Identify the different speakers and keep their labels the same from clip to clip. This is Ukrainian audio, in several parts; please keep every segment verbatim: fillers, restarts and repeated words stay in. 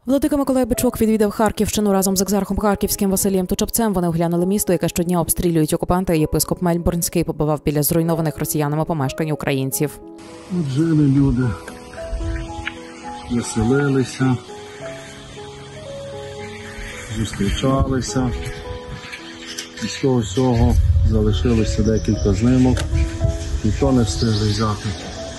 Speaker 1: Владика Миколай Бичок відвідав Харківщину разом з екзархом Харківським Василієм Тучапцем. Вони оглянули місто, яке щодня обстрілюють окупанти. Єпископ Мельбурнський побував біля зруйнованих росіянами помешкань українців.
Speaker 2: От жили люди, веселилися, зустрічалися. І з того всього залишилося декілька знимок, ніхто не встигли взяти.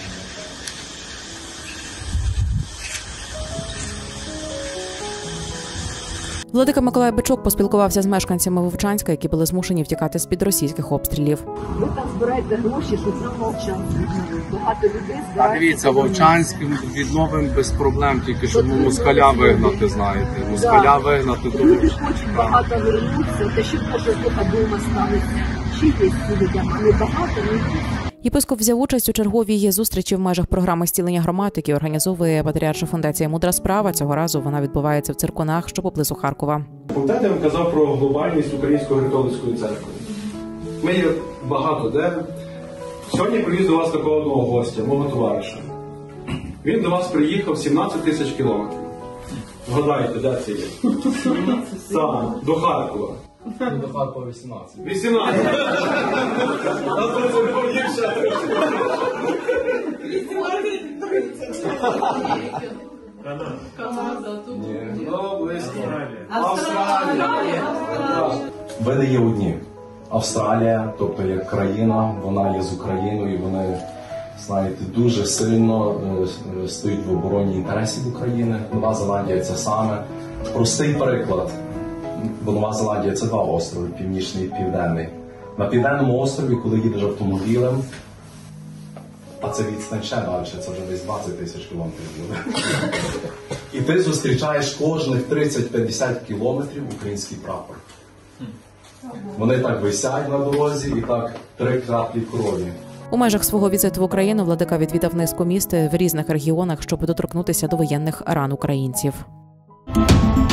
Speaker 1: Владика Миколай Бичок поспілкувався з мешканцями Вовчанська, які були змушені втікати з-під російських обстрілів.
Speaker 3: Ви там збираєте гроші, щоб нам Вовчанськ. Багато людей збирають.
Speaker 4: А дивіться, Вовчанськ відновимо без проблем, тільки щоб москаля вигнати, знаєте. Москаля вигнати.
Speaker 3: Люди хочуть багато вернутися, та ще може тут вдома станеться. Ще є людям, але багато не є.
Speaker 1: Єпископ взяв участь у черговій зустрічі в межах програми зцілення громад, які організовує Патріарша фундація «Мудра справа». Цього разу вона відбувається в Циркунах, що поблизу Харкова.
Speaker 5: Пам'ятаєте, я вам казав про глобальність Української греко-католицької церкви. Ми є багато де. Сьогодні привіз до вас такого одного гостя, мого товариша. Він до вас приїхав сімнадцять тисяч кілометрів. Вгадаєте, де це є? Сам, до Харкова.
Speaker 4: До Харкова вісімнадцять.
Speaker 5: вісімнадцять. Нас просто не повнівся.
Speaker 3: Канада, тут.
Speaker 5: Ну, близько.
Speaker 3: Австралія.
Speaker 6: Види є одні. Австралія, тобто як країна, вона є з Україною, і вони, знаєте, дуже сильно е, стоять в обороні інтересів України. Нова Зеландія – це саме. Простий приклад. Бо Нова Зеландія – це два острови, північний і південний. На південному острові, коли їдеш автомобілем, а це відстань ще далі, це вже десь двадцять тисяч кілометрів буде. І ти зустрічаєш кожних тридцять-п'ятдесят кілометрів український прапор. Вони так висять на дорозі і так три краплі крові.
Speaker 1: У межах свого візиту в Україну владика відвідав низку міст в різних регіонах, щоб доторкнутися до воєнних ран українців.